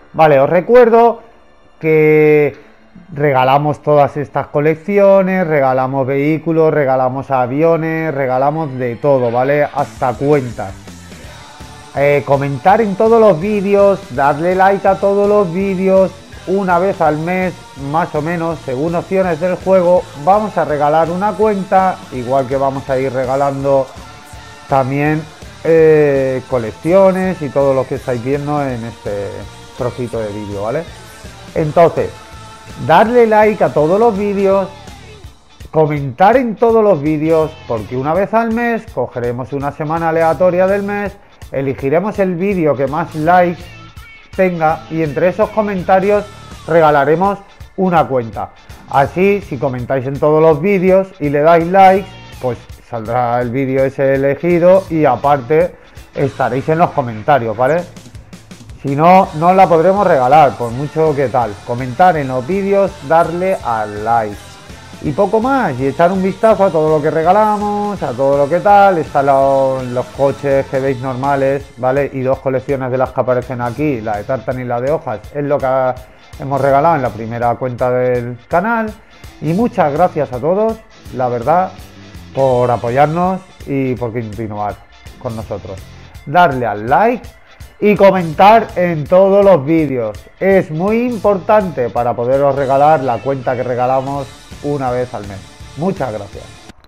Vale, os recuerdo que regalamos todas estas colecciones, regalamos vehículos, regalamos aviones, regalamos de todo, ¿vale? Hasta cuentas. Comentar en todos los vídeos, darle like a todos los vídeos. Una vez al mes, más o menos, según opciones del juego, vamos a regalar una cuenta, igual que vamos a ir regalando también colecciones y todo lo que estáis viendo en este trocito de vídeo, ¿vale? Entonces, darle like a todos los vídeos, comentar en todos los vídeos, porque una vez al mes cogeremos una semana aleatoria del mes, elegiremos el vídeo que más likes tenga y entre esos comentarios regalaremos una cuenta. Así, si comentáis en todos los vídeos y le dais likes, pues saldrá el vídeo ese elegido y aparte estaréis en los comentarios, ¿vale? Si no, no la podremos regalar, por mucho que tal. Comentar en los vídeos, darle al like. Y poco más, y echar un vistazo a todo lo que regalamos, a todo lo que tal. Están los coches que veis normales, ¿vale? Y dos colecciones de las que aparecen aquí, la de tartan y la de hojas, es lo que hemos regalado en la primera cuenta del canal. Y muchas gracias a todos, la verdad, por apoyarnos y por continuar con nosotros. Darle al like y comentar en todos los vídeos. Es muy importante para poderos regalar la cuenta que regalamos una vez al mes. Muchas gracias.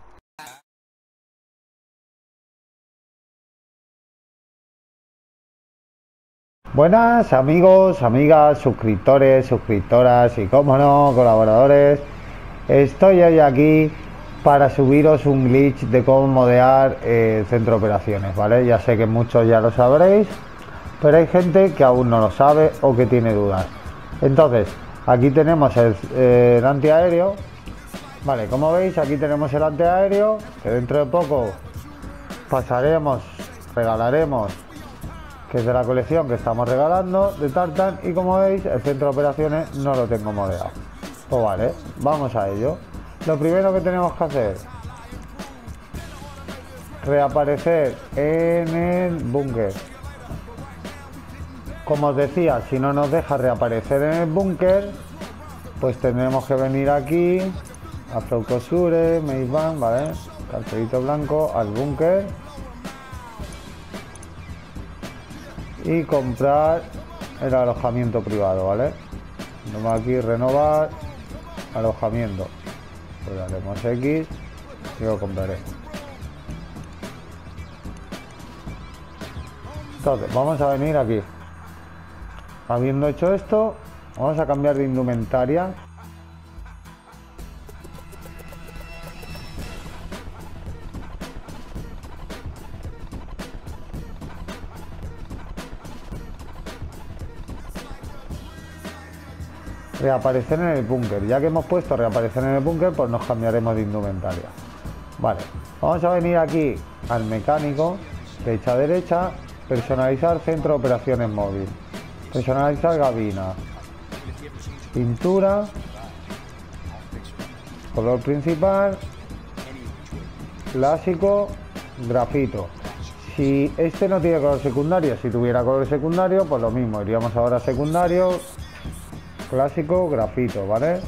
Buenas amigos, amigas, suscriptores, suscriptoras y como no, colaboradores. Estoy hoy aquí para subiros un glitch de cómo modear el centro de operaciones, ¿vale? Ya sé que muchos ya lo sabréis, pero hay gente que aún no lo sabe o que tiene dudas. Entonces, aquí tenemos el antiaéreo. Vale, como veis, aquí tenemos el antiaéreo, que dentro de poco pasaremos, regalaremos, que es de la colección que estamos regalando, de Tartan. Y como veis, el centro de operaciones no lo tengo modeado. Pues vale, vamos a ello. Lo primero que tenemos que hacer, reaparecer en el búnker. Como os decía, si no nos deja reaparecer en el búnker, pues tendremos que venir aquí a Fraukosure, Maze, ¿vale? Cartelito blanco, al búnker y comprar el alojamiento privado, ¿vale? Vamos aquí, renovar alojamiento, pues daremos X y lo compraré. Entonces, vamos a venir aquí. Habiendo hecho esto, vamos a cambiar de indumentaria. Reaparecer en el búnker. Ya que hemos puesto reaparecer en el búnker, pues nos cambiaremos de indumentaria. Vale, vamos a venir aquí al mecánico, flecha derecha, personalizar centro de operaciones móvil. Personalizar gabina, pintura, color principal, clásico, grafito. Si este no tiene color secundario, si tuviera color secundario, pues lo mismo, iríamos ahora a secundario, clásico, grafito, ¿vale?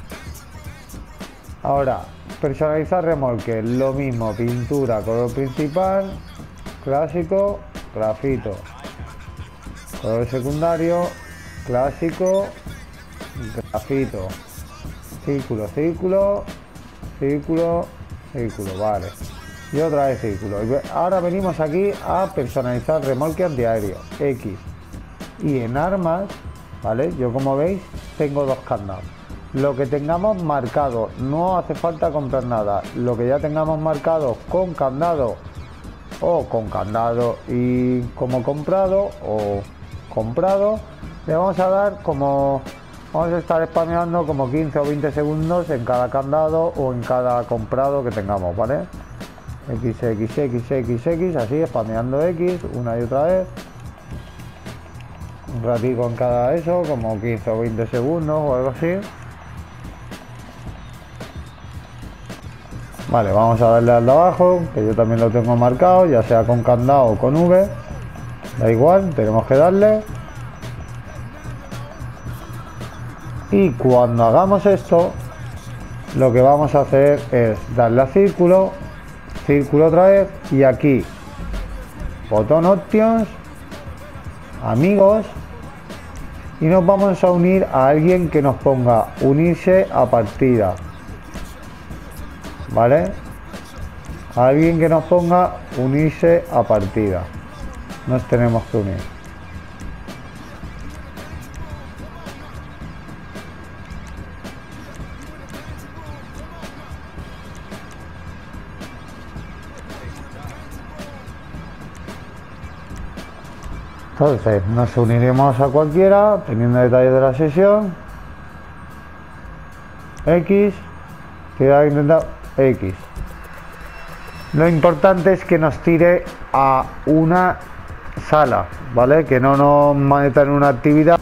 Ahora, personalizar remolque, lo mismo, pintura, color principal, clásico, grafito. Color secundario, clásico, grafito, círculo, círculo, círculo, círculo, vale. Y otra vez círculo. Ahora venimos aquí a personalizar remolque antiaéreo, X. Y en armas, ¿vale? Yo como veis tengo dos candados. Lo que tengamos marcado, no hace falta comprar nada. Lo que ya tengamos marcado con candado o con candado y como comprado o comprado, le vamos a dar como, vamos a estar spameando como 15 o 20 segundos en cada candado o en cada comprado que tengamos, ¿vale? XXXXX, así spameando X una y otra vez, un ratito en cada eso, como 15 o 20 segundos o algo así. Vale, vamos a darle al de abajo, que yo también lo tengo marcado, ya sea con candado o con V, da igual, tenemos que darle. Y cuando hagamos esto, lo que vamos a hacer es darle a círculo, círculo otra vez, y aquí botón options, amigos, y nos vamos a unir a alguien que nos ponga unirse a partida, ¿vale? A alguien que nos ponga unirse a partida, nos tenemos que unir. Entonces nos uniremos a cualquiera, teniendo detalles de la sesión. X, que ha intentado X. Lo importante es que nos tire a una sala, ¿vale? Que no nos meta en una actividad.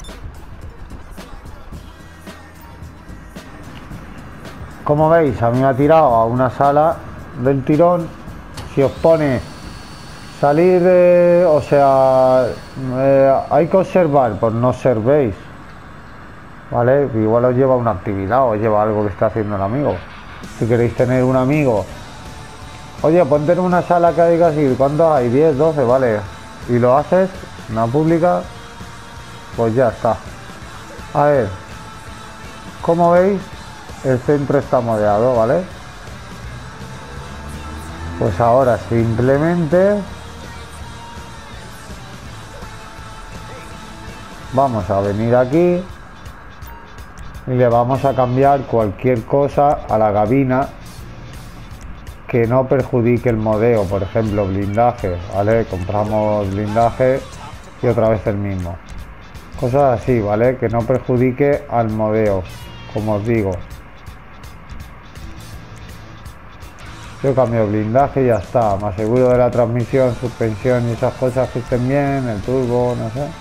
Como veis, a mí me ha tirado a una sala del tirón. Si os pone salir de... o sea, hay que observar, pues no observéis, ¿vale? Igual os lleva una actividad o os lleva algo que está haciendo el amigo. Si queréis tener un amigo, oye, ponte en una sala que diga así, ¿cuántos hay? 10, 12, vale. Y lo haces, una pública, pues ya está. A ver, como veis, el centro está modeado, ¿vale? Pues ahora simplemente vamos a venir aquí y le vamos a cambiar cualquier cosa a la gabina que no perjudique el modeo. Por ejemplo, blindaje, ¿vale? Compramos blindaje y otra vez el mismo. Cosas así, ¿vale? Que no perjudique al modeo, como os digo. Yo cambio blindaje y ya está. Me aseguro de la transmisión, suspensión y esas cosas que estén bien, el turbo, no sé.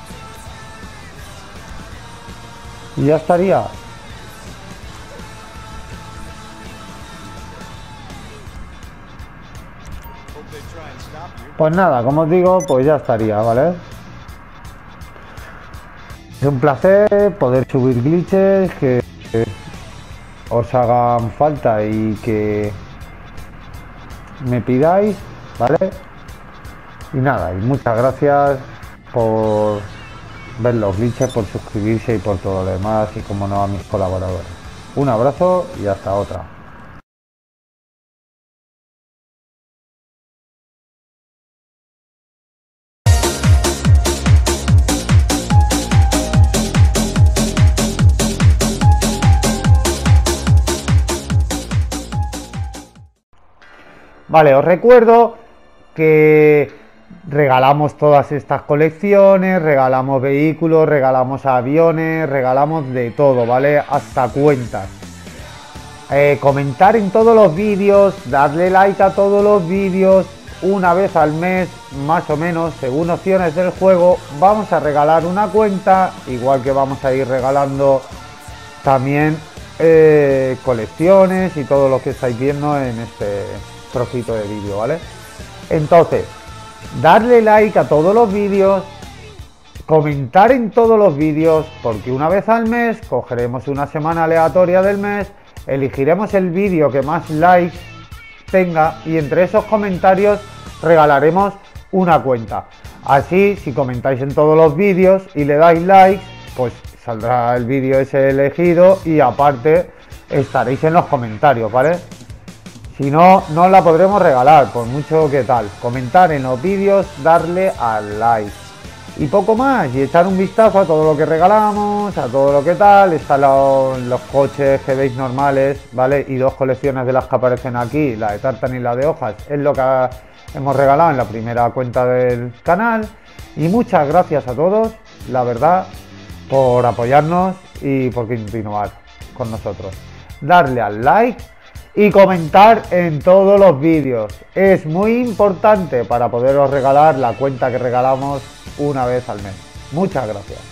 Y ya estaría. Pues nada, como os digo, pues ya estaría, ¿vale? Es un placer poder subir glitches que os hagan falta y que me pidáis, ¿vale? Y nada, y muchas gracias por ver los glitches, por suscribirse y por todo lo demás, y como no, a mis colaboradores. Un abrazo y hasta otra. Vale, os recuerdo que regalamos todas estas colecciones, regalamos vehículos, regalamos aviones, regalamos de todo, ¿vale? Hasta cuentas. Comentar en todos los vídeos, darle like a todos los vídeos, una vez al mes, más o menos, según opciones del juego, vamos a regalar una cuenta, igual que vamos a ir regalando también colecciones y todo lo que estáis viendo en este trocito de vídeo, ¿vale? Entonces, darle like a todos los vídeos, comentar en todos los vídeos, porque una vez al mes cogeremos una semana aleatoria del mes, elegiremos el vídeo que más likes tenga y entre esos comentarios regalaremos una cuenta. Así, si comentáis en todos los vídeos y le dais likes, pues saldrá el vídeo ese elegido y aparte estaréis en los comentarios, ¿vale? Si no, no la podremos regalar, por mucho que tal. Comentar en los vídeos, darle al like. Y poco más, y echar un vistazo a todo lo que regalamos, a todo lo que tal. Están los coches que veis normales, ¿vale? Y dos colecciones de las que aparecen aquí, la de tartan y la de hojas. Es lo que hemos regalado en la primera cuenta del canal. Y muchas gracias a todos, la verdad, por apoyarnos y por continuar con nosotros. Darle al like y comentar en todos los vídeos. Es muy importante para poderos regalar la cuenta que regalamos una vez al mes. Muchas gracias.